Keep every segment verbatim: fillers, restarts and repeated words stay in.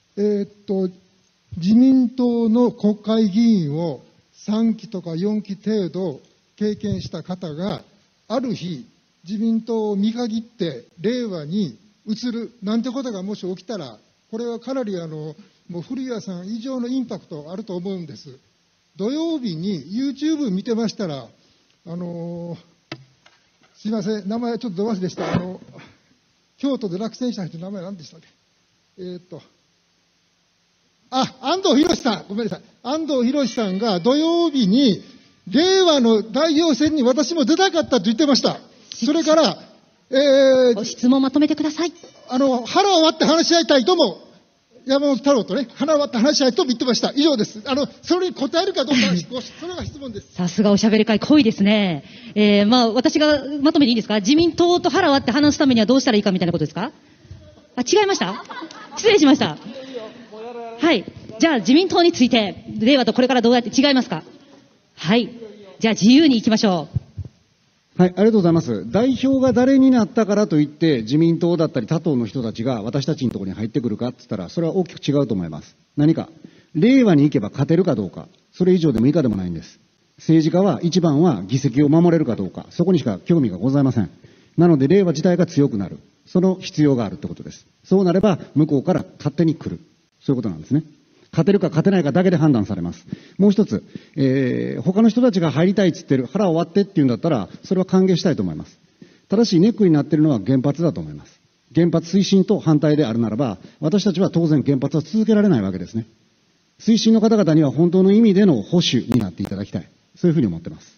えー、っと、自民党の国会議員をさんきとかよんき程度経験した方が、ある日、自民党を見限って令和に移るなんてことがもし起きたら、これはかなりあの、もう古谷さん以上のインパクトあると思うんです。土曜日に YouTube 見てましたら、あのー、すいません、名前ちょっとど忘れした、あの、京都で落選した人の名前何でしたっけ。えー、っと、あ、安藤博さん、ごめんなさい。安藤博さんが土曜日に、令和の代表選に私も出たかったと言ってました。それから、えー、質問まとめてください。 あの、腹を割って話し合いたいとも、山本太郎とね、腹を割って話し合いとも言ってました。以上です。あの、それに答えるかどうか、それが質問です。 さすがおしゃべり会濃いですね。えー、まあ、私がまとめていいですか？自民党と腹を割って話すためにはどうしたらいいかみたいなことですか？あ、違いました？失礼しました。はい。じゃあ、自民党について、令和とこれからどうやって違いますか？はい。じゃあ、自由に行きましょう。はい、ありがとうございます。代表が誰になったからといって、自民党だったり他党の人たちが私たちのところに入ってくるかって言ったら、それは大きく違うと思います。何か、令和に行けば勝てるかどうか、それ以上でも以下でもないんです。政治家は一番は議席を守れるかどうか、そこにしか興味がございません。なので、令和自体が強くなる。その必要があるってことです。そうなれば、向こうから勝手に来る。そういうことなんですね。勝てるか勝てないかだけで判断されます。もう一つ、えー、他の人たちが入りたいって言ってる、腹を割ってって言うんだったら、それは歓迎したいと思います。ただし、ネックになっているのは原発だと思います。原発推進と反対であるならば、私たちは当然原発は続けられないわけですね。推進の方々には本当の意味での保守になっていただきたい。そういうふうに思っています。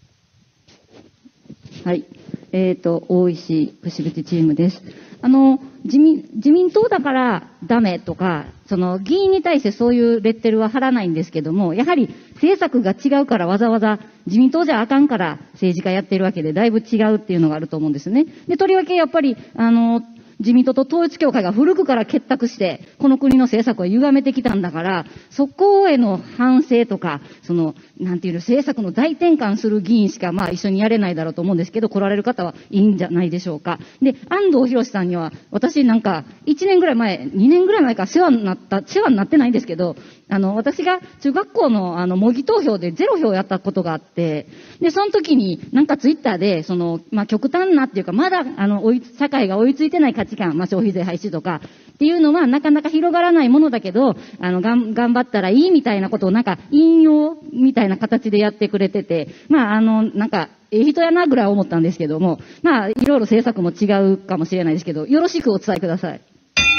はい。えっ、ー、と、大石串口チームです。あの、自民、自民党だからダメとか、その議員に対してそういうレッテルは貼らないんですけども、やはり政策が違うからわざわざ自民党じゃあかんから政治家やってるわけでだいぶ違うっていうのがあると思うんですね。で、とりわけやっぱり、あの、自民党と統一教会が古くから結託して、この国の政策を歪めてきたんだから、そこへの反省とか、その、なんていうの、政策の大転換する議員しか、まあ一緒にやれないだろうと思うんですけど、来られる方はいいんじゃないでしょうか。で、安藤博さんには、私なんか、いちねんぐらい前、にねんぐらい前から世話になった、世話になってないんですけど、あの、私が中学校のあの、模擬投票でゼロ票やったことがあって、で、その時になんかツイッターで、その、まあ極端なっていうか、まだ、あの、追い、社会が追いついてない価値観、まあ消費税廃止とか、っていうのはなかなか広がらないものだけど、あの、がん、頑張ったらいいみたいなことをなんか引用みたいな形でやってくれてて、まあ、あの、なんか、ええ人やなぐらい思ったんですけども、まあ、いろいろ政策も違うかもしれないですけど、よろしくお伝えください。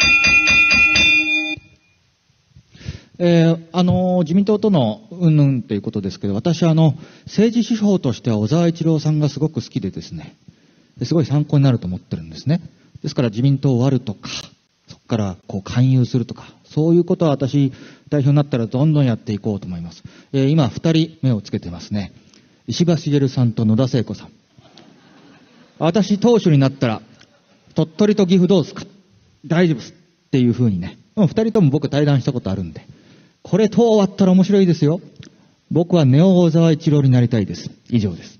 えー、あの、自民党との云々ということですけど、私はあの、政治手法としては小沢一郎さんがすごく好きでですね、すごい参考になると思ってるんですね。ですから自民党を割るとか、そこからこう勧誘するとか、そういうことは私、代表になったらどんどんやっていこうと思います。えー、今、二人目をつけてますね。石破茂さんと野田聖子さん。私、党首になったら、鳥取と岐阜どうですか？大丈夫ですっていうふうにね。二人とも僕対談したことあるんで。これ党終わったら面白いですよ。僕はネオ小沢一郎になりたいです。以上です。